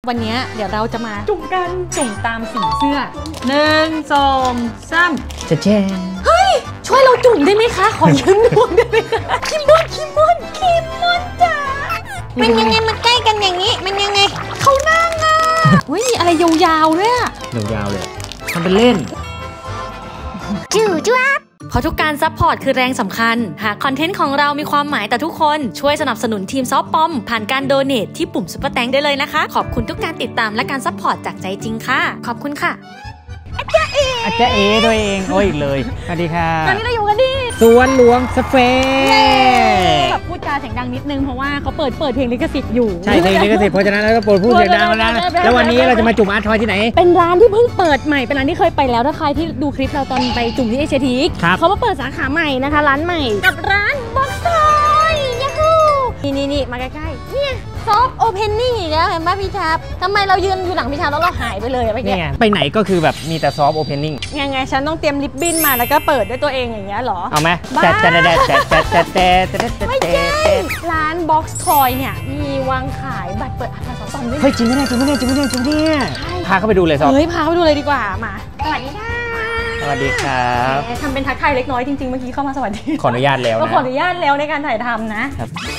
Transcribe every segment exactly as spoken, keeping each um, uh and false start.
วันนี้เดี๋ยวเราจะมาจุ่มกันจุ่มตามสีเสื้อหนึ่งสองสามจะแจ้งเฮ้ยช่วยเราจุ่มได้ไหมคะขอยืมดวงได้ไหมคะคิมมอนคิมมอนคิมมอนจ้ามันยังไงมันใกล้กันอย่างนี้มันยังไงเขานั่งอ่ะเฮ้ยมีอะไรยาวๆด้วยอ่ะยาวๆเลยทำเป็นเล่นจู่จ้าเพราะทุกการซัพพอร์ตคือแรงสำคัญหากคอนเทนต์ของเรามีความหมายต่อทุกคนช่วยสนับสนุนทีมซอฟปอมผ่านการโดเนทที่ปุ่มซุปเปอร์แตงได้เลยนะคะขอบคุณทุกการติดตามและการซัพพอร์ตจากใจจริงค่ะขอบคุณค่ะอาจารย์เออาจารย์เอตัวเองโอ้ยเลยสวัสดีค่ะตอนนี้เราอยู่กันที่สวนหลวงสเฟร์แบบพูดจาเสียงดังนิดนึงเพราะว่าเขาเปิดเปิดเพลงลิขสิทธิ์อยู่ใช่เพลงลิขสิทธิ์เพราะฉะนั้นเราก็เปิดพูดเสียงดังแล้วนะแล้ววันนี้เราจะมาจุ่มอาร์ทอยที่ไหนเป็นร้านที่เพิ่งเปิดใหม่เป็นร้านที่เคยไปแล้วถ้าใครที่ดูคลิปเราตอนไปจุ่มที่เอเชียทีคเขามาเปิดสาขาใหม่นะคะร้านใหม่กับร้านบ็อกซ์ทอยยาฮูนี่นี่นี่มาใกล้ๆเนี่ยซอฟโอเพนนิ่งอีกแล้วเห็นป่ะพี่ชาบทำไมเรายืนอยู่หลังพี่ชาบแล้วเราหายไปเลยอะไปแกไปไหนก็คือแบบมีแต่ซอฟโอเพนนิ่งยังไงฉันต้องเตรียมลิปบิ้นมาแล้วก็เปิดด้วยตัวเองอย่างเงี้ยหรอเอาไหมแต่แต่แต่แต่แต่แต่แต่ไม่ใช่ร้านบ็อกซ์ทอยเนี่ยมีวางขายบัตรเปิดอาคารสองด้วยเฮ้ยจริงไหมเนี่ยจริงไหมเนี่ยจริงไหมเนี่ยจริงเนี่ยพาเข้าไปดูเลยซอฟเฮ้ยพาไปดูเลยดีกว่ามาสวัสดีค่ะสวัสดีครับทำเป็นทักทายเล็กน้อยจริงๆเมื่อกี้เข้ามาสวัสดีขออนุญาตแล้วนะขออนุญาตแล้วในการถ่ายทำนะ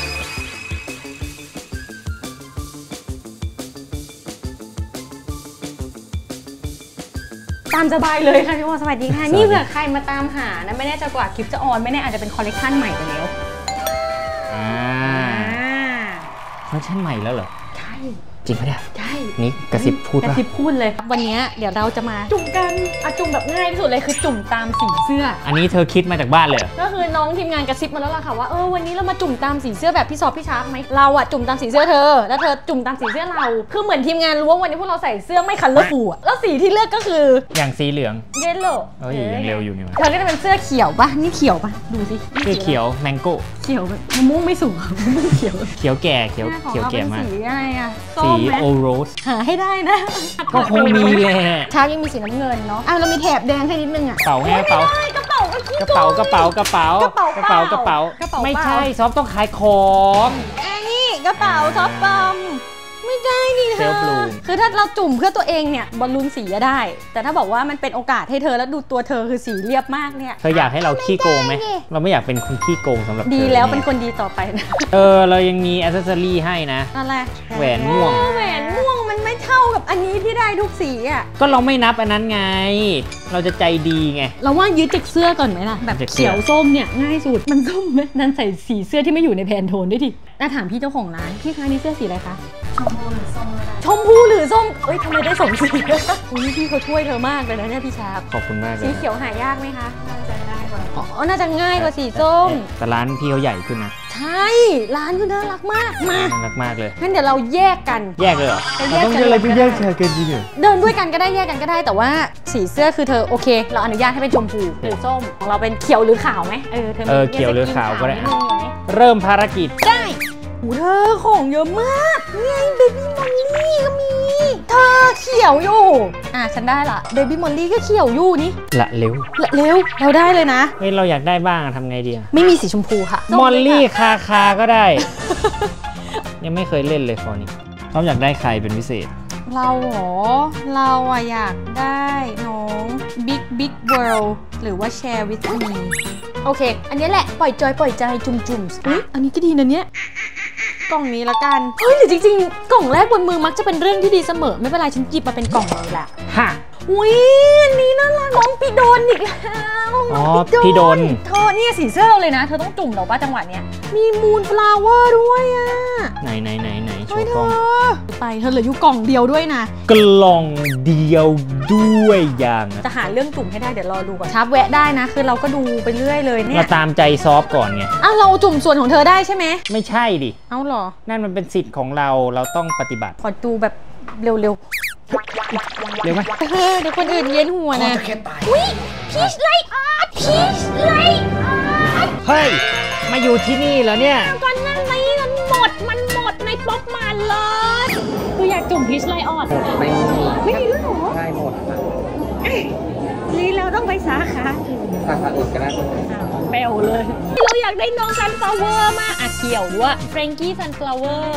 ตามสบายเลยค่ะพี่วอสวัสดีค่ะนี่เผื่อใครมาตามหานะไม่แน่ใจกว่าคลิปจะออนไม่แน่อาจจะเป็นคอลเลคชันใหม่ไปแล้วอ่าคอลเลคชันใหม่แล้วเหรอใช่จริงปะเนี่ยใช่นี่กระซิบพูดกระซิบพูดเลยวันนี้เดี๋ยวเราจะมาจุ่มกันอะจุ่มแบบง่ายที่สุดเลยคือจุ่มตามสีเสื้ออันนี้เธอคิดมาจากบ้านเลยก็คือน้องทีมงานกระซิบมาแล้วล่ะค่ะว่าเออวันนี้เรามาจุ่มตามสีเสื้อแบบพี่ซอฟพี่ชาร์ปไหมเราอะจุ่มตามสีเสื้อเธอแล้วเธอจุ่มตามสีเสื้อเราคือเหมือนทีมงานรู้ว่าวันนี้พวกเราใส่เสื้อไม่คันเลอร์ฟูลแล้วสีที่เลือกก็คืออย่างสีเหลืองเยลโล่เอ้ยยังเร็วอยู่นี่เธอก็จะเป็นเสื้อเขียวปะนี่เขียวปะดูสิเสื้อเขียวแมงโก้เขียวแบบมะม่วงไม่สุกมะม่วงเขียวเขียวแก่เขียวเขียวแก่มากสีอะไรอะสีโอโรสหาให้ได้นะก็คงมีแหละเช้ายังมีสีน้ำเงินเนาะอ่ะเรามีแถบแดงให้นิดนึงอ่ะกระเป๋าไงกระเป๋ากระเป๋ากระเป๋ากระเป๋ากระเป๋ากระเป๋ากระเป๋ากระเป๋ากระเป๋าไม่ใช่ซอฟต้องขายของอันนี้กระเป๋าซอฟปอมไม่ได้ดิเธอคือถ้าเราจุ่มเพื่อตัวเองเนี่ยบอลลูนสีจะได้แต่ถ้าบอกว่ามันเป็นโอกาสให้เธอแล้วดูตัวเธอคือสีเรียบมากเนี่ยเธออยากให้เราขี้โกงไหมเราไม่อยากเป็นคนขี้โกงสำหรับดีแล้วเป็นคนดีต่อไปนะเออเรายังมีแอคเซสซอรี่ให้นะอะไรแหวนม่วงแหวนม่วงมันไม่เท่ากับอันนี้ที่ได้ทุกสีอ่ะก็เราไม่นับอันนั้นไงเราจะใจดีไงเราว่ายึดจากเสื้อก่อนไหมล่ะแบบเขียวส้มเนี่ยง่ายสุดมันส้มไหมนั่นใส่สีเสื้อที่ไม่อยู่ในแพนโทนด้วยดิน่าถามพี่เจ้าของร้านพี่คะนี่เสื้อสีอะไรคะชมพูหรือส้มเอ้ยทำไมได้สองสีอุ้ยพี่เขาช่วยเธอมากเลยนะเนี่ยพี่ชาบขอบคุณมากเลยสีเขียวหายากไหมคะน่าจะง่ายกว่าอ๋อน่าจะง่ายกว่าสีส้มแต่ร้านพี่เขาใหญ่ขึ้นนะใช่ร้านคือน่ารักมากมาน่ารักมากเลยงั้นเดี๋ยวเราแยกกันแยกเลยเหรอต้องอะไรที่แยกแชร์กันจริงเหรอเดินด้วยกันก็ได้แยกกันก็ได้แต่ว่าสีเสื้อคือเธอโอเคเราอนุญาตให้เป็นชมพูหรือส้มของเราเป็นเขียวหรือขาวไหมเออเธอเออเขียวหรือขาวก็ได้เริ่มภารกิจได้โอ้เธอของเยอะมากนี่เบบี้มอลลี่ก็มีเธอเขียวอยู่อ่ะฉันได้ละเบบี้มอลลี่ก็เขียวอยู่นี่ละเร็วละเร็วเราได้เลยนะเฮ้ยเราอยากได้บ้างทำไงดีไม่มีสีชมพูค่ะมอลลี่คาคาก็ได้ยังไม่เคยเล่นเลยฟอร์นี้เขาอยากได้ใครเป็นพิเศษเราเหรอเราอะอยากได้น้องบิ๊กบิ๊กเวิลด์หรือว่าแชร์วิทมีโอเคอันนี้แหละปล่อยจอยปล่อยใจจุ่มจุ่มอุ๊ยอันนี้ก็ดีนะเนี่ยกล่องนี้ละกันเฮ้ยหรือจริงๆกล่องแรกบนมือมักจะเป็นเรื่องที่ดีเสมอไม่เป็นไรฉันหยิบมาเป็นกล่องเลยแหละฮะอุ้ยอันนี้น่ารักน้องพี่โดนอีกแล้วอ๋อพี่โดนเธอเนี่ยสีเสื้อเราเลยนะเธอต้องจุ่มเราป่ะจังหวะเนี้ยมีมูนฟลาวเวอร์ด้วยอ่ะไหนไหนไหนไหนโชว์กล่องไปเธอเหลืออยู่กล่องเดียวด้วยนะกล่องเดียวด้วยอย่างจะหาเรื่องจุ่มให้ได้เดี๋ยวรอดูก่อนชาร์ปแวะได้นะคือเราก็ดูไปเรื่อยเลยเนี่ยเราตามใจซอฟก่อนไงอ้าวเราจุ่มส่วนของเธอได้ใช่ไหมไม่ใช่ดิเอ้าหรอนั่นมันเป็นสิทธิ์ของเราเราต้องปฏิบัติขอดูแบบเร็วๆเร็วไหมเดี๋ยวคนอื่นเย็นหัวนะอุ้ยพีชไลท์อาร์ตพีชไลท์อาร์ตเฮ้ยมาอยู่ที่นี่เหรอเนี่ยก่อนหน้านี้มันหมดมันหมดในป๊อปมันเลยคืออยากจุ่มพีชไลท์อาร์ตไม่มีไม่มีด้วยหรอใช่หมดนี่เราต้องไปสาขาสาขาอื่นก็ได้เปลวเลยเราอยากได้น้องซันฟลาวเวอร์มากอ่ะเขียวด้วยเฟรนกี้ซันฟลาวเวอร์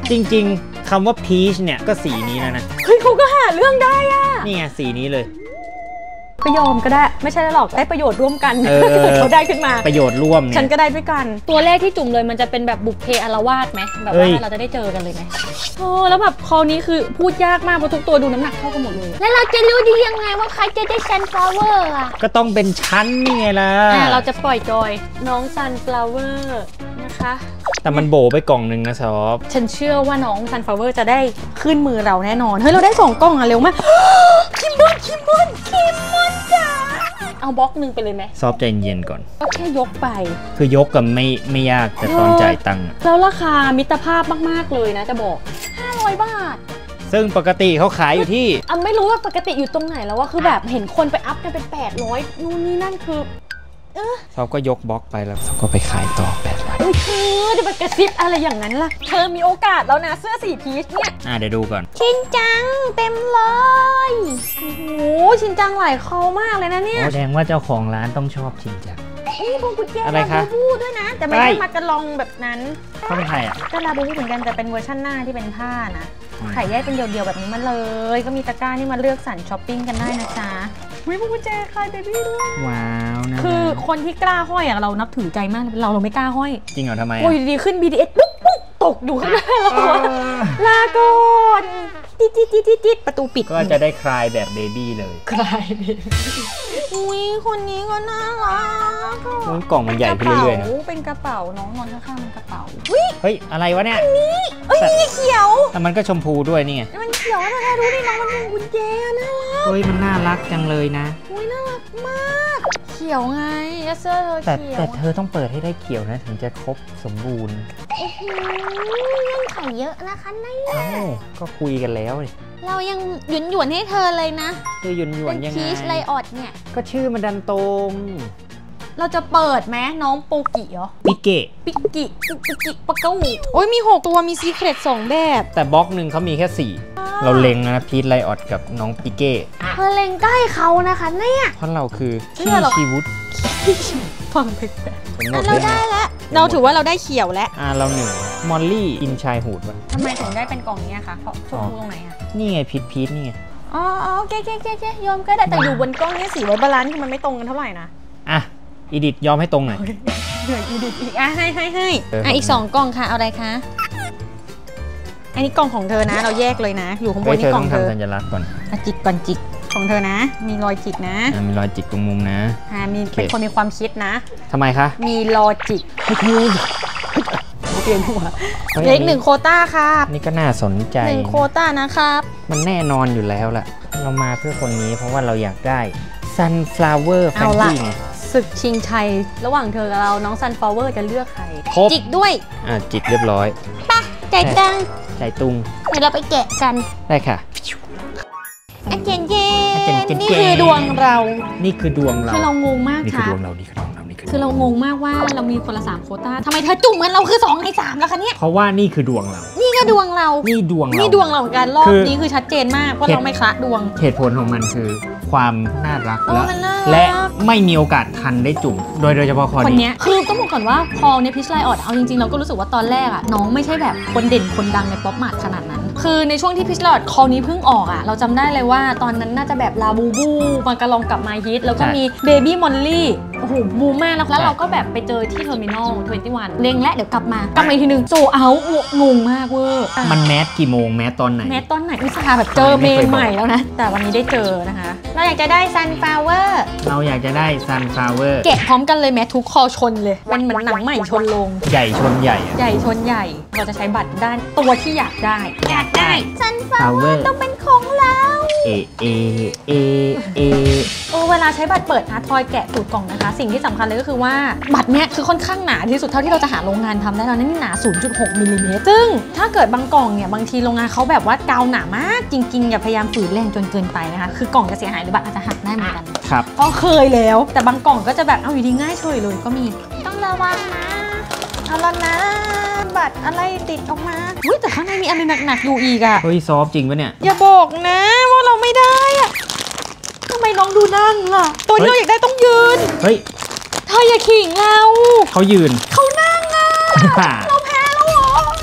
จริงๆคำว่าพีชเนี่ยก็สีนี้แล้วนะเฮ้ยเขาก็หาเรื่องได้อ่ะนี่ไงสีนี้เลยก็ยอมก็ได้ไม่ใช่หรอกได้ประโยชน์ร่วมกันเขาได้ขึ้นมาประโยชน์ร่วมฉันก็ได้ด้วยกันตัวเลขที่จุ่มเลยมันจะเป็นแบบบุพเพอารวาสไหมแบบว่าเราจะได้เจอกันเลยไหมโอ้แล้วแบบคอนี้คือพูดยากมากเพราะทุกตัวดูน้ำหนักเท่ากันหมดเลยแล้วเราจะรู้ได้ยังไงว่าใครจะได้ซันฟลาวเวอร์อ่ะก็ต้องเป็นชั้นนี่ไงล่ะเราจะปล่อยจอยน้องซันฟลาวเวอร์นะคะแต่มันโบไปกล่องหนึ่งนะซอฟฉันเชื่อว่าน้องซันฟลาวเวอร์จะได้ขึ้นมือเราแน่นอนเฮ้ยเราได้สองกล่องอ่ะเร็วมากคิมมอนคิมมอนคิมมอนจ้าเอาบล็อกหนึ่งไปเลยไหมซอฟใจเย็นก่อนก็แค่ยกไปคือยกกับไม่ไม่ยากแต่ตอนจ่ายตังค์แล้วราคามิตรภาพมากๆเลยนะจะบอกห้าร้อยบาทซึ่งปกติเขาขายอยู่ที่อ่ะไม่รู้ว่าปกติอยู่ตรงไหนแล้วว่าคือแบบเห็นคนไปอัพกันเป็นแปดร้อยนู่นนี่นั่นคือเออเขาก็ยกบล็อกไปแล้วเขาก็ไปขายต่อแปดร้อยเฮ้ยเธอจะไปกระซิบอะไรอย่างนั้นล่ะเธอมีโอกาสแล้วนะเสื้อสีพีชเนี่ยอ่ะเดี๋ยวดูก่อนชินจังเต็มเลยโอ้โหชินจังหลายเขามากเลยนะเนี่ยแสดงว่าเจ้าของร้านต้องชอบชินจังนี่พวงกุญแจลาบูบูด้วยนะแต่ไม่ได้มากระลองแบบนั้นเขาเป็นใครอ่ะก็ลาบูบูเหมือนกันแต่เป็นเวอร์ชันหน้าที่เป็นผ้านะขายแยกเป็นเดี่ยวๆแบบนี้มาเลยก็มีตะกร้านี่มาเลือกสรรช้อปปิ้งกันได้นะจ๊ะวิพวงกุญแจคลายเบบี้ด้วยว้าวนะคือคนที่กล้าห้อยอ่ะเรานับถือใจมากเราเราไม่กล้าห้อยจริงเหรอทำไมโอ้ยดีขึ้น บี ที เอส ปุ๊บปุ๊บตกอยู่ข้างหน้าเราลาก่อนติดติดติดติดติดประตูปิดก็จะได้คลายแบบเบบี้เลยคลายเบบี้อุ้ยคนนี้ก็น่ารักกล่องมันใหญ่ขึ้นเรื่อยๆนะเป็นกระเป๋าน้องนอนข้างๆเป็นกระเป๋าเฮ้ยอะไรวะเนี่ยอันนี้เอ้ยนี่เขียวแต่มันก็ชมพูด้วยนี่ไงมันเขียวนะดูดิน้องมันเป็นกุญแจน่ารักเฮ้ยมันน่ารักจังเลยนะอุ้ยน่ารักมากเขียวไงเอสเซอร์แต่แต่เธอต้องเปิดให้ได้เขียวนะถึงจะครบสมบูรณ์โอ้โหเงื่อนไขเยอะนะคะเนี่ยก็คุยกันแล้วเลยเรายังหยวนหยวนให้เธอเลยนะคือหยวนหยวนยังไงพีชไลออดเนี่ยก็ชื่อมันดันตรงเราจะเปิดไหมน้องโปกิเหรอปิเกะปิกิปิกิปะเก้าโอ้ยมีหกตัวมีซีเครตสองแบบแต่บล็อกหนึ่งเขามีแค่สี่เราเล็งนะพีชไลออดกับน้องปิเกะเธอเล็งใกล้เขานะคะเนี่ยเพราะเราคือขี้ชีวุฒฟังเพลงแบบเราได้แล้วเราถือว่าเราได้เขียวแล้วอ่าเราหนึ่งมอลลี่อินชายหูดวะทำไมถึงได้เป็นกล่องนี้คะเพราะชมพูตรงไหนอะนี่ไงพีชพีชนี่ไงอ๋อโอเคโอเคโอเคยอมก็ได้แต่อยู่บนกล้องนี้สีไว้บาลานซ์มันไม่ตรงกันเท่าไหร่นะอ่ะอีดิทยอมให้ตรงหน่อยเหนื่อยอีดิทอีกอ่ะให้ให้ให้อ่ะอีกสองกล่องค่ะเอาอะไรคะอันนี้กล่องของเธอนะเราแยกเลยนะอยู่ข้างบนนี่กล่องเธอทำสัญลักษณ์ก่อนจิกก่อนจิกของเธอนะมีรอยจิกนะมีรอยจิกตรงมุมนะอ่ามีเป็นคนมีความคิดนะทำไมคะมีรอยจิกเปลี่ยนหัวเล็กหนึ่งโคต้าครับนี่ก็น่าสนใจหนึ่งโคต้านะครับมันแน่นอนอยู่แล้วแหละเรามาเพื่อคนนี้เพราะว่าเราอยากได้ Sunflower Fancy ไงศึกชิงชัยระหว่างเธอกับเราน้อง Sunflower จะเลือกใครจิกด้วยอ่าจิกเรียบร้อยป่ะใจตังใจตุงเดี๋ยวเราไปแกะกันได้ค่ะอาเจนเจนนี่คือดวงเรานี่คือดวงเราคือเรางงมากค่ะนี่คือดวงเรานี่คือดวงเรานี่คือเรางงมากว่าเรามีคนละสามโควต้าทำไมเธอจุ่มเหมือนเราคือสองในสามแล้วคะเนี่ยเพราะว่านี่คือดวงเรานี่ก็ดวงเรานี่ดวงเรานี่ดวงเราเหมือนกันรอบนี้คือชัดเจนมากว่าเราไม่คละดวงเหตุผลของมันคือความน่ารักและและไม่มีโอกาสทันได้จุ่มโดยโดยเฉพาะคนนี้คือต้องบอกก่อนว่าพอในพิชไลออดเอาจริงๆเราก็รู้สึกว่าตอนแรกอ่ะน้องไม่ใช่แบบคนเด่นคนดังในป๊อปมาร์ทขนาดนั้นคือในช่วงที่พิชไลออดคอนี้เพิ่งออกอ่ะเราจำได้เลยว่าตอนนั้นน่าจะแบบลาบูบูมากระลองกับมาฮิตแล้วก็มีเบบี้มอลลี่โอ้โหบูมมากแล้วเราก็แบบไปเจอที่เทอร์มินอลยี่สิบเอ็ดเล็งและเดี๋ยวกลับมากลับมาอีกทีนึงโซเอางงมากเวอร์มันแมสกี่โมงแมสตอนไหนแมสตอนไหนอุตส่าห์แบบเจอเมนใหม่แล้วนะแต่วันนี้ได้เจอนะคะเราอยากจะได้ Sunflower เราอยากจะได้ Sunflower แกะพร้อมกันเลยแม้ทุกคอชนเลยมันเหมือนหนังใหม่ชนลงใหญ่ชนใหญ่ใหญ่ชนใหญ่เราจะใช้บัตรด้านตัวที่อยากได้อยากได้ Sunflower ต้องเป็นของเราเอเอเอเอโอ้เวลาใช้บัตรเปิดอาร์ทอยแกะสูตรกล่องนะคะสิ่งที่สำคัญเลยก็คือว่าบัตรเนี้ยคือค่อนข้างหนาที่สุดเท่าที่เราจะหาโรงงานทำได้แล้วนั่นหนา ศูนย์จุดหกมิลลิเมตรซึ่งถ้าเกิดบางกล่องเนี่ยบางทีโรงงานเขาแบบว่ากาวหนามากจริงๆอย่าพยายามฝืนแรงจนเกินไปนะคะคือกล่องจะเสียหายหรือบัตรอาจจะหักได้เหมือนกันครับก็เคยแล้วแต่บางกล่องก็จะแบบเอาอยู่ดีง่ายเฉยเลยก็มีต้องระวังนะเอาละนะบัตรอะไรติดออกมาอุ้ยแต่ข้างในมีอะไรหนักๆอยู่อีกอะเฮ้ยซอฟจริงปะเนี่ยอย่าบอกนะว่าเราไม่ได้อะทำไมน้องดูนั่งล่ะตัวที่เราอยากได้ต้องยืนเฮ้ยเธออย่าขิงเราเขายืนเขานั่งอะเราแพ้แล้วเหรอ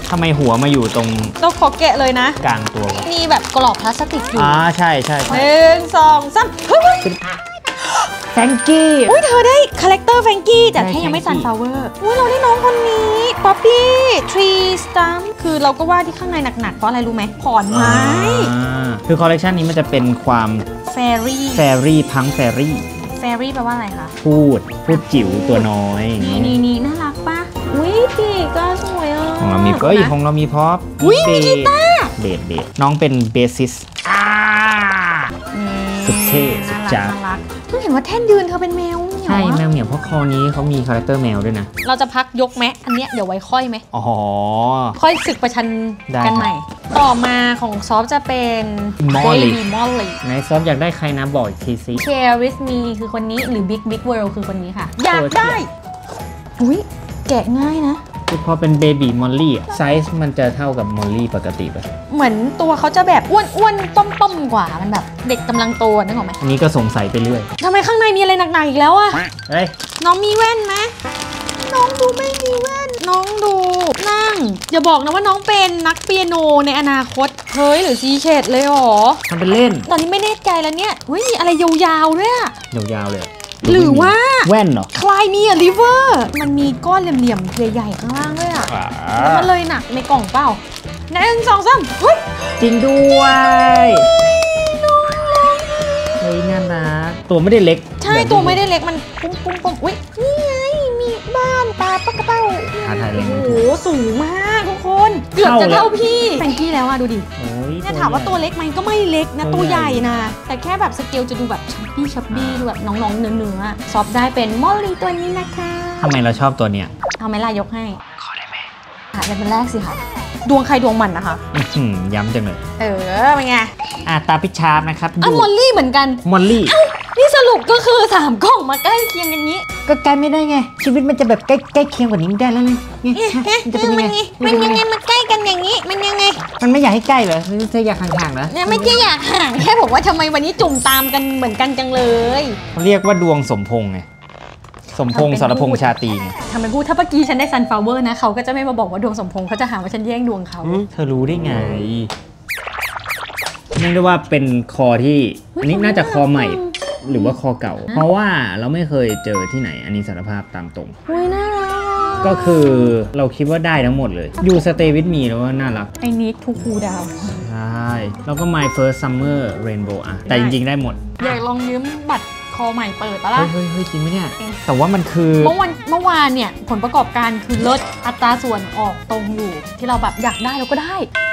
ทำไมหัวมาอยู่ตรงต้องขอแกะเลยนะกลางตัวมีแบบกรอบพลาสติกอยู่อ่าใช่ใช่หนึ่งสองสามแฟรงกี้อุ้ยเธอได้คาแรคเตอร์แฟรงกี้แต่แค่ยังไม่ซันฟลาวเวอร์อุ้ยเราได้น้องคนนี้ป๊อปปี้ทรีสตัมคือเราก็ว่าที่ข้างในหนักๆเพราะอะไรรู้ไหมขอนไม้คือคอลเลคชันนี้มันจะเป็นความแฟรี่แฟรี่พังแฟรี่แฟรี่แปลว่าอะไรคะพูดพูดจิ๋วตัวน้อยนี่นี่นี่น่ารักปะอุ้ยปีกก็สวยอ่ะของเรามีเอ้ยของเรามีพร็อพอุ้ยมีกีตาร์เบสเบสน้องเป็นเบสซิสสุดเท่สุดจ้าเพิ่งเห็นว่าแท่นยืนเธอเป็นแมวใช่แมวเหมียวเพราะคอนี้เขามีคาแรคเตอร์แมวด้วยนะเราจะพักยกแมอันเนี้ยเดี๋ยวไว้ค่อยไหมอ๋อค่อยศึกประชันกันใหม่ต่อมาของซอฟจะเป็นมอลลี่มอลลี่ในซอฟอยากได้ใครนะบอกอีกทีซิ Share with me คือคนนี้หรือ Big Big World คือคนนี้ค่ะอยากได้อุ้ยแกะง่ายนะคือพอเป็นเบบี้มอลลี่ไซส์มันจะเท่ากับมอลลี่ปกติป่ะเหมือนตัวเขาจะแบบอ้วนอ้วนต้มต้มกว่ามันแบบเด็กกำลังโตนึกออกไหมอันนี้ก็สงสัยไปเรื่อยทำไมข้างในมีอะไรหนักๆอีกแล้วอะเฮ้ยน้องมีแว่นไหมน้องดูไม่มีแว่นน้องดูนั่งอย่าบอกนะว่าน้องเป็นนักเปียโนในอนาคตเฮ้ยหรือซีเชดเลยหรอมันเป็นเล่นตอนนี้ไม่แน่ใจแล้วเนี่ยเฮ้ยมีอะไรยาวๆด้วยอะยาวๆเลยหรือว่าแว่นเหรอคลายมีอะริเวอร์มันมีก้อนเหลี่ยมๆใหญ่ๆข้างล่างด้วยอะแล้วมันเลยหนักในกล่องเปล่าหนึ่งสองสามเฮ้ยจริงด้วยเฮ้ยน่ารักตัวไม่ได้เล็กใช่ตัวไม่ได้เล็กมันปุ้งปุ้งปุ้งอุ้ยนี่ไงมีบ้านตาปะกระเป้าหาถ่ายเลยโอ้โหสูงมากทุกคนเกือบจะเท่าพี่แฟรงกี้แล้วอะดูดิเนี่ยถามว่าตัวเล็กไหมก็ไม่เล็กนะตัวใหญ่นะแต่แค่แบบสเกลจะดูแบบชับบี้ชับบี้ดูแบบน้องๆเนื้อๆซอฟได้เป็นมอลลี่ตัวนี้นะคะทำไมเราชอบตัวเนี้ยทำไมล่ะยกให้ขอได้ไหมอ่ะเป็นแรกสิค่ะดวงใครดวงมันนะคะย้ำจังเลยเออเป็นไงอ่ะตาพิชาร์นะครับอ่ะมอลลี่เหมือนกันมอลลี่นี่สรุปก็คือสามกล่องมาใกล้เคียงกันนี้ก็ใกล้ไม่ได้ไงชีวิตมันจะแบบใกล้ใกล้เคียงกว่านี้ไม่ได้แล้วไงมันจะเป็นยังไงมันยังไงมันใกล้กันอย่างนี้มันยังไงมันไม่อยากให้ใกล้เหรอเธออยากห่างๆเหรอเนี่ยไม่ใช่อยากห่างแค่บอกว่าทำไมวันนี้จุ่มตามกันเหมือนกันจังเลยเขาเรียกว่าดวงสมพงษ์ไงสมพงษ์สรพงษ์ชาตรีไงทำเป็นพูดถ้าเมื่อกี้ฉันได้ซันฟลาวเวอร์นะเขาก็จะไม่มาบอกว่าดวงสมพงษ์เขาจะหาว่าฉันแย่งดวงเขาเธอรู้ได้ไงเรียกได้ว่าเป็นคอที่อันนี้น่าจะคอใหม่หรือว่าคอเก่าเพราะว่าเราไม่เคยเจอที่ไหนอันนี้สารภาพตามตรงอุ้ยน่ารักก็คือเราคิดว่าได้ทั้งหมดเลยยูสเตย์วิดมีแล้วว่าน่ารักไอ้นิดทูคูดาวใช่แล้วก็ My First Summer Rainbow อะแต่จริงๆได้หมดอยากลองยืมบัตรคอใหม่เปิดปะล่ะเฮ้ยเฮ้ยจริงไหมเนี่ยแต่ว่ามันคือเมื่อวันเมื่อวานเนี่ยผลประกอบการคือลดอัตราส่วนออกตรงอยู่ที่เราแบบอยากได้เราก็ได้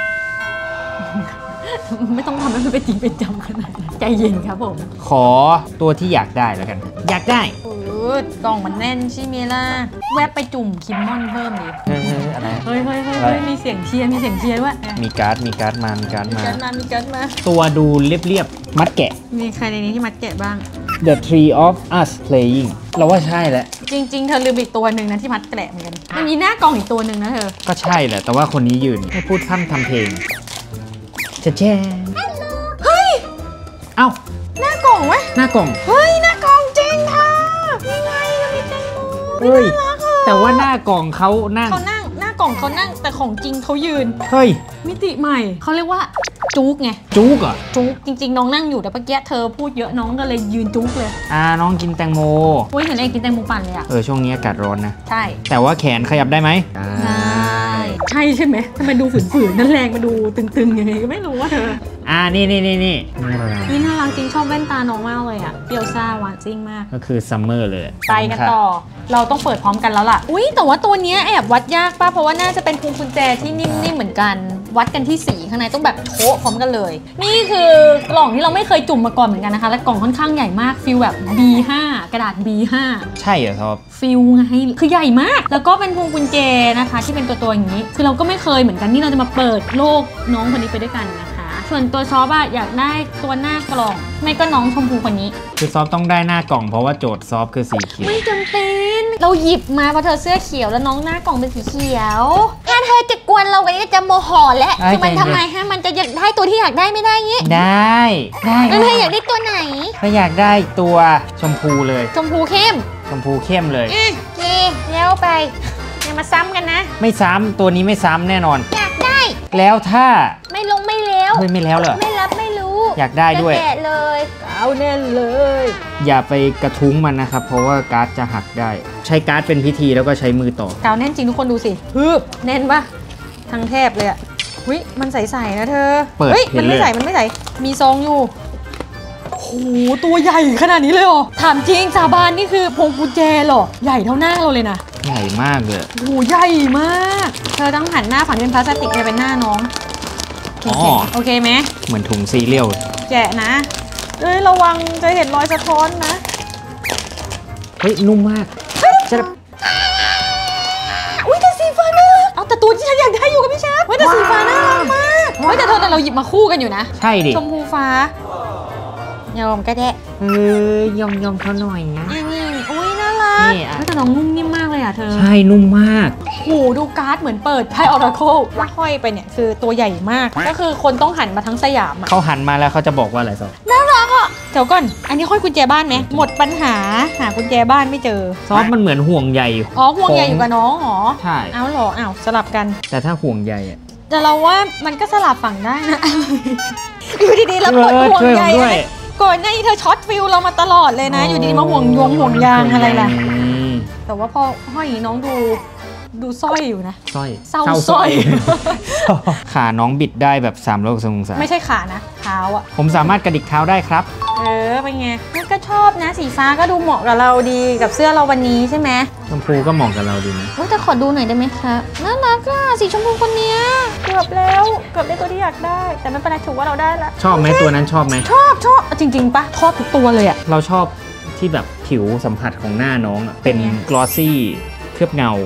ไม่ต้องทำให้มันเป็นจริงเป็นจังขนาดนั้นใจเย็นครับผมขอตัวที่อยากได้แล้วกันอยากได้เออกล่องมันแน่นใช่ไหมล่ะแวะไปจุ่มคิมมอนเพิ่มดิเฮ้ยอะไรเฮ้ยเฮ้ยเฮ้ยมีเสียงเชียร์มีเสียงเชียร์ด้วยมีการ์ดมีการ์ดมามีการ์ดมามีการ์ดมามีการ์ดมาตัวดูเรียบๆมัดแกะมีใครในนี้ที่มัดแกะบ้าง The Tree of Us Playing เราว่าใช่แหละจริงๆเธอลืมอีกตัวหนึ่งนะที่มัดแกะเหมือนกันมันมีหน้ากล่องอีกตัวหนึ่งนะเธอก็ใช่แหละแต่ว่าคนนี้ยืนให้พูดท่ำทำเพลงจะแจ้งเฮ้ยเอ้าหน้ากล่องไหมหน้ากล่องเฮ้ยหน้ากล่องจริงค่ะนี่ไงมีแตงโมเฮ้ยแต่ว่าหน้ากล่องเขานั่งเขานั่งหน้ากล่องเขานั่งแต่ของจริงเขายืนเฮ้ยมิติใหม่เขาเรียกว่าจุกไงจุกอ่ะจุกจริงๆน้องนั่งอยู่แต่เมื่อกี้เธอพูดเยอะน้องก็เลยยืนจุกเลยอ่าน้องกินแตงโมอุ้ยเห็นไอ้กินแตงโมปั่นเลยอ่ะเออช่วงนี้อากาศร้อนนะใช่แต่ว่าแขนขยับได้ไหมใช่ใช่ใช่ไหมทำไมดูฝืนๆนั่นแรงมาดูตึงๆยังไงก็ไม่รู้ว่าเธออ่านี่นี่นี่นี่นี่น่ารักจริงชอบแว่นตาน้องมากเลยอ่ะเปรี้ยวซ่าหวานซิ่งมากก็คือซัมเมอร์เลยไปกันต่อเราต้องเปิดพร้อมกันแล้วล่ะอุ้ยแต่ว่าตัวนี้แอบวัดยากป่ะเพราะว่าน่าจะเป็นพวงกุญแจที่นิ่มๆเหมือนกันวัดกันที่สีข้างในต้องแบบโชะพร้อมกันเลยนี่คือกล่องที่เราไม่เคยจุ่มมาก่อนเหมือนกันนะคะและกล่องค่อนข้างใหญ่มากฟิลแบบ บี ห้า กระดาษ บี ห้าใช่เหรอครับฟิลไงคือใหญ่มากแล้วก็เป็นพวงกุญแจนะคะที่เป็นตัวตัวอย่างนี้คือเราก็ไม่เคยเหมือนกันนี่เราจะมาเปิดโลกน้องคนนี้ไปด้วยกันนะคะส่วนตัวซอฟอะอยากได้ตัวหน้ากล่องไม่ก็น้องชมพูคนนี้คือซอฟต้องได้หน้ากล่องเพราะว่าโจทย์ซอฟคือสีเขียวไม่จำเป็นเราหยิบมาเพราะเธอเสื้อเขียวแล้วน้องหน้ากล่องเป็นสีเขียวถ้าเธอจะกวนเราก็จะโมโหแล้วคือมันทำไมฮะมันจะอยากได้ตัวที่อยากได้ไม่ได้งี้ได้ได้แล้วเธออยากได้ตัวไหนเธออยากได้ตัวชมพูเลยชมพูเข้มชมพูเข้มเลยโอเคแล้วไปยังมาซ้ำกันนะไม่ซ้ำตัวนี้ไม่ซ้ำแน่นอนอยากได้แล้วถ้าไม่ลงไม่แล้วเฮ้ยไม่แล้วเหรอไม่รับไม่รู้อยากได้ด้วยแกะเลยเอาแน่นเลยอย่าไปกระทุ้งมันนะครับเพราะว่าการ์ดจะหักได้ใช้การ์ดเป็นพิธีแล้วก็ใช้มือต่อกาวแน่นจริงทุกคนดูสิฮึบแน่นปะทั้งแทบเลยอ่ะวิมันใสๆนะเธอเปิดมันไม่ใสมันไม่ใสมีซองอยู่โอ้โหตัวใหญ่ขนาดนี้เลยเหรอถามจริงสาบานนี่คือพวงกุญแจเหรอใหญ่เท่าหน้าเราเลยนะใหญ่มากเลยโอ้โหใหญ่มากเธอต้องหันหน้าฝั่งเป็นพลาสติกจะเป็นหน้าน้องอ๋อโอเคไหมเหมือนถุงซีเรียลแกะนะเอ้ยระวังจะเห็นรอยสะท้อนนะเฮ้ยนุ่มมากจะอุ้ยแต่สีฟ้าน่ารักเอาแต่ตัวที่ฉันอยากได้อยู่กับพี่แชมป์เฮ้ยแต่สีฟ้าน่ารักมากเฮ้ยแต่เธอแต่เราหยิบมาคู่กันอยู่นะใช่ดิชมพูฟ้ายอมก็ได้เออยอมยอมเขาหน่อยนะอุ้ยน่ารักแต่น้องนุ่มนิ่มมากเลยอ่ะเธอใช่นุ่มมากโหดูการ์ดเหมือนเปิดไพ่ออราโคลแล้วห้อยไปเนี่ยคือตัวใหญ่มากก็คือคนต้องหันมาทั้งสยามเขาหันมาแล้วเขาจะบอกว่าอะไรซอฟน่ารักอ่ะเดี๋ยวก่อนอันนี้ห้อยกุญแจบ้านไหมหมดปัญหาหากุญแจบ้านไม่เจอซอฟมันเหมือนห่วงใยอ๋อห่วงใยอยู่กับน้องหรอใช่เอาหรออ้าวสลับกันแต่ถ้าห่วงใยอ่ะแต่เราว่ามันก็สลับฝั่งได้นะอยู่ดีๆแล้วกดห่วงใยก่อนหน้านี้เธอช็อตฟิลเรามาตลอดเลยนะอยู่ดีๆมาห่วงยวงห่วงยางอะไรล่ะแต่ว่าพอห้อยน้องดูดูสร้อยอยู่นะสร้อยเศร้าสร้อยขาน้องบิดได้แบบสามร้อยหกสิบองศาไม่ใช่ขานะเท้าอ่ะผมสามารถกระดิกเท้าได้ครับเออเป็นไงก็ชอบนะสีฟ้าก็ดูเหมาะกับเราดีกับเสื้อเราวันนี้ใช่ไหมชมพูก็เหมาะกับเราดีนะแต่ขอดูหน่อยได้ไหมคะน่ารักอ่ะสีชมพูคนนี้เกือบแล้วเกือบได้ตัวที่อยากได้แต่ไม่เป็นไรถือว่าเราได้ละชอบไหมตัวนั้นชอบไหมชอบชอบจริงๆปะชอบทุกตัวเลยอ่ะเราชอบที่แบบผิวสัมผัสของหน้าน้องเป็นกลอสซี่เคลือบเงา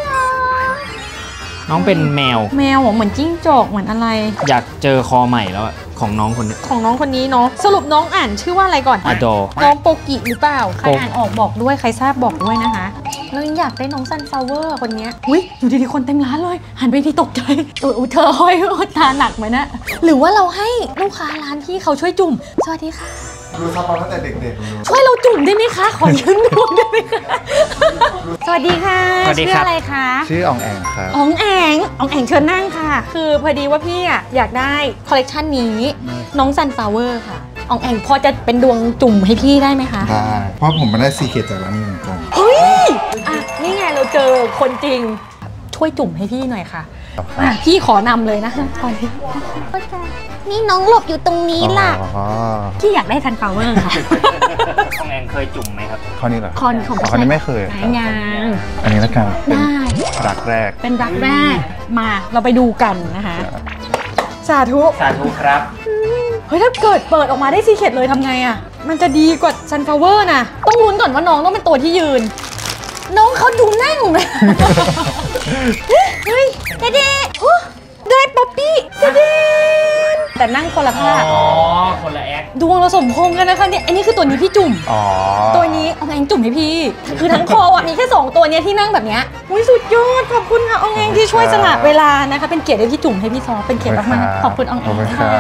น้องเป็นแมวแมวเหมือนจิ้งจอกเหมือนอะไรอยากเจอคอใหม่แล้วของน้องคนนี้ของน้องคนนี้เนาะสรุปน้องอ่านชื่อว่าอะไรก่อนอดอน้องโปกิหรือเปล่าใครอ่านออกบอกด้วยใครทราบบอกด้วยนะคะเรายังอยากได้น้องซันฟลาวเวอร์คนนี้อุ้ยอยู่ดีๆคนเต็มร้านเลยหันไปที่ตกใจตัวเธอห้อยตาหนักไหมนะหรือว่าเราให้ลูกค้าร้านที่เขาช่วยจุ่มสวัสดีค่ะดูซับมาตั้งแต่เด็กๆช่วยเราจุ่มได้ไหมคะขอยืมดวงได้ไหมคะสวัสดีค่ะชื่ออะไรคะชื่ออองแองครับอองแองอองแองเชิญนั่งค่ะคือพอดีว่าพี่อ่ะอยากได้คอลเลกชันนี้น้องซันฟลาวเวอร์ค่ะอองแองพอจะเป็นดวงจุ่มให้พี่ได้ไหมคะได้เพราะผมมาได้ซีเคทจากร้านนี้เหมือนกันเฮ้ยอ่ะนี่ไงเราเจอคนจริงช่วยจุ่มให้พี่หน่อยค่ะพี่ขอนำเลยนะตอนนี้นี่น้องหลบอยู่ตรงนี้ล่ะพี่อยากได้ซันฟลาวเวอร์ค่ะอองแองเคยจุ่มไหมครับข้อนี้เหรอคอนของข้อนี้ไม่เคยงานอันนี้ละกันเป็นรักแรกเป็นรักแรกมาเราไปดูกันนะคะสาธุสาธุครับเฮ้ยถ้าเกิดเปิดออกมาได้ซีเคทเลยทำไงอ่ะมันจะดีกว่าซันฟลาวเวอร์นะต้องลุ้นก่อนว่าน้องต้องเป็นตัวที่ยืนน้องเขาดูนั่งเลยเฮ้ยเด็ดได้ป๊อปปี้เด็ดแต่นั่งคนละท่าอ๋อคนละแอคดวงเราสมพงษ์กันนะคะเนี่ยอันนี้คือตัวนี้พี่จุ่มตัวนี้เอาแองจุ่มให้พี่คือทั้งคออ่ะมีแค่สองตัวเนี้ยที่นั่งแบบเนี้ยอุ้ยสุดยอดขอบคุณค่ะอองแองที่ช่วยสละเวลานะคะเป็นเกียรติให้พี่จุ่มให้พี่ซอเป็นเกียรติมากๆขอบคุณอองแองค่ะ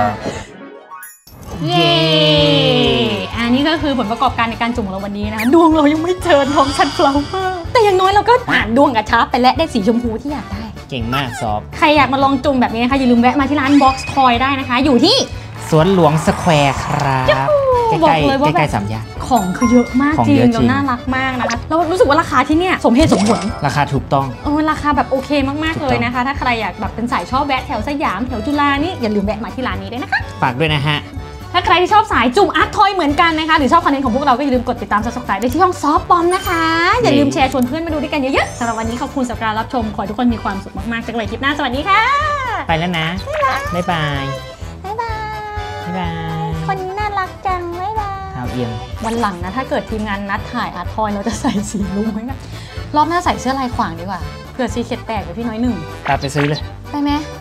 เย้อันนี้ก็คือผลประกอบการในการจุ่มของเราวันนี้นะดวงเรายังไม่เจอน้องซันฟลาวเวอร์แต่อย่างน้อยเราก็อ่านดวงกับชาร์ปไปและได้สีชมพูที่อยากได้เก่งมากซอฟใครอยากมาลองจุ่มแบบนี้นะคะอย่าลืมแวะมาที่ร้าน Box Toy ได้นะคะอยู่ที่สวนหลวงสแควร์ครับใกล้ๆใกล้ๆสามย่านของคือเยอะมากจริงแล้วน่ารักมากนะคะแล้วรู้สึกว่าราคาที่เนี่ยสมเหตุสมผลราคาถูกต้องเออราคาแบบโอเคมากๆเลยนะคะถ้าใครอยากแบบเป็นสายชอบแวะแถวสยามแถวจุฬานี่อย่าลืมแวะมาที่ร้านนี้ด้วยนะคะฝากด้วยนะฮะถ้าใครที่ชอบสายจุ่มอาร์ตทอยเหมือนกันนะคะหรือชอบคอนเทนต์ของพวกเราก็อย่าลืมกดติดตาม ซับสไครบ์ ได้ที่ช่องซอฟต์บอมนะคะอย่าลืมแชร์ชวนเพื่อนมาดูด้วยกันเยอะๆสำหรับวันนี้ขอบคุณสำหรับการรับชมขอให้ทุกคนมีความสุขมากๆเจอกันใหม่คลิปหน้าสวัสดีค่ะไปแล้วนะบ๊ายบายบ๊ายบายบ๊ายบายคนนี้น่ารักจังบ๊ายบายเท้าเอียงวันหลังนะถ้าเกิดทีมงานนัดถ่ายอาร์ตทอยเราจะใส่สีลุ้งไหมนะรอบหน้าใส่เสื้อลายขวางดีกว่าเผื่อซีเคทแตกกับพี่น้อยหนึ่งไปซื้อเลยไปไหม